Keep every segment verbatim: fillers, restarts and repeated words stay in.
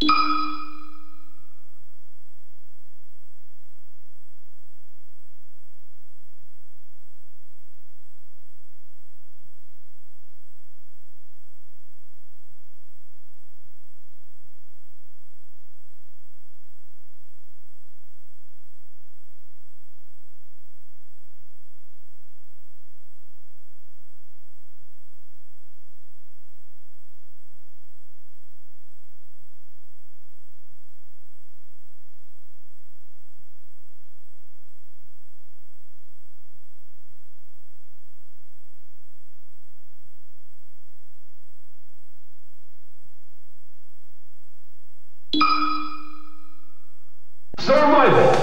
Survival.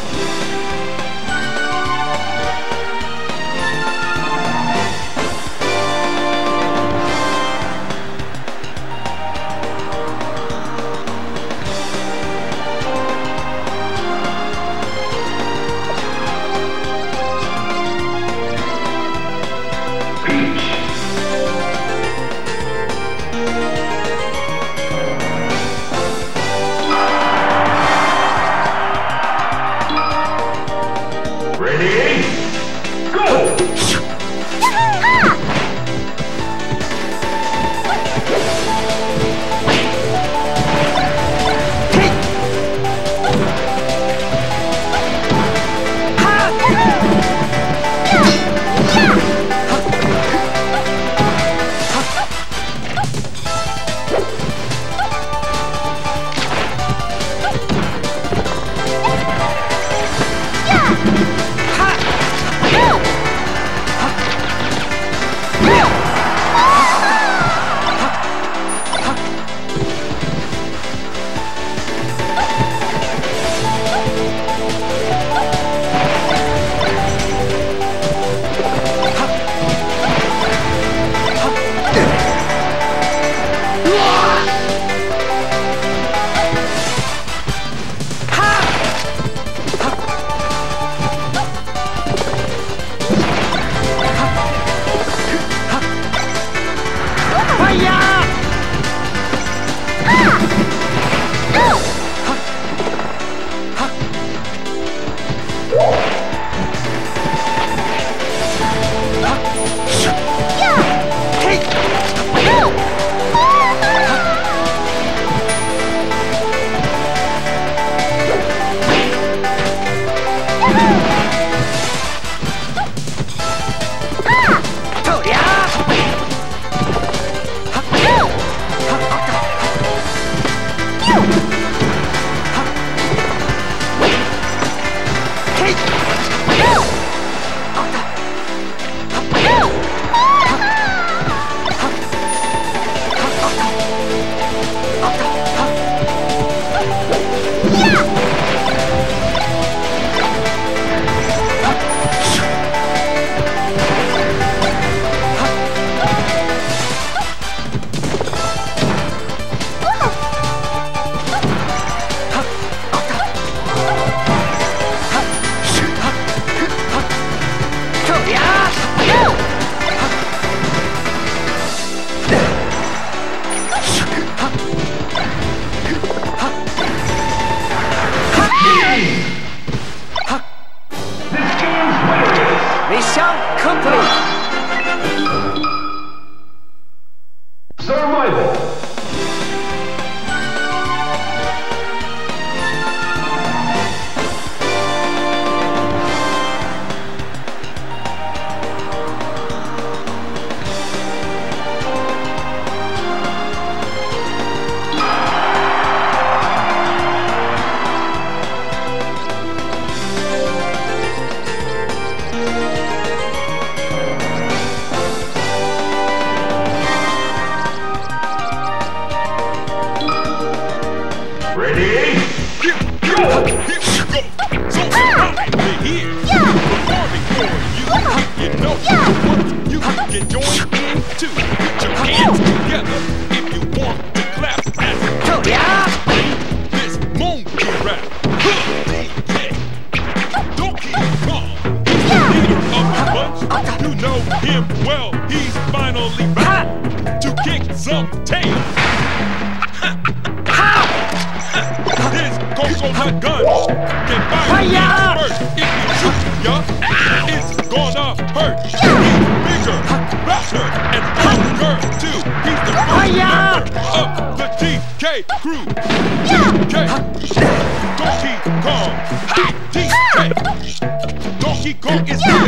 Mission complete! Survival! Ready? Go! Here we go! So we're here! Performing for you! You know what you can join in too! Put your hands together if you want to clap and yeah. This monkey rap! Don't keep calm! He's the leader of the bunch! You know him well! He's finally back to kick some tail! Ha! on that gun can fire you first. If you shoot ya, it's gonna hurt. He's bigger, faster, and stronger too. He's the first member of the T K crew. T K, Donkey Kong. T K, Donkey Kong is here.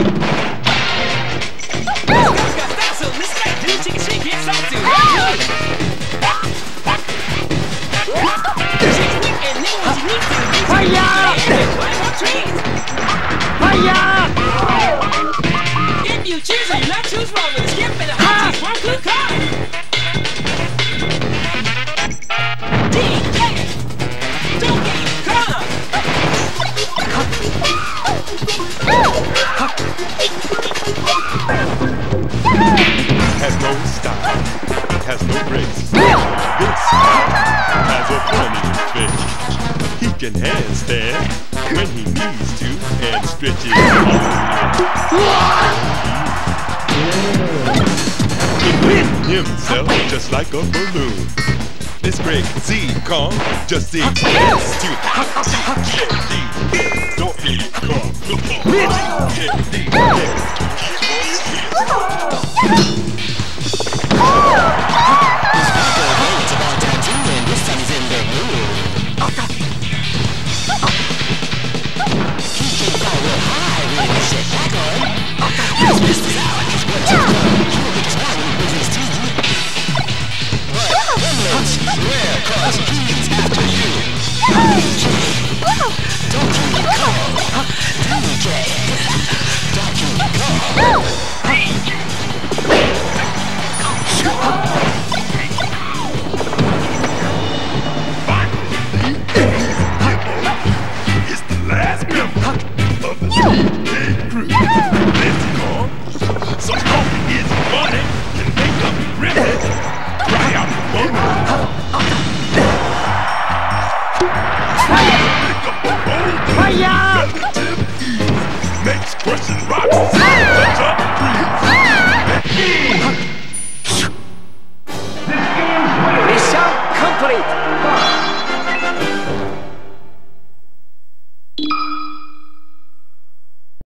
If you choose or you not choose wrong with a skip and a hot teeth, one good card. D K, Donkey Kong. Has no style, has no grace. This has a funny face. He can handstand when he needs to and stretch his arms. He hit himself just like a balloon. This great Z-Kong just exists to Donkey Kong.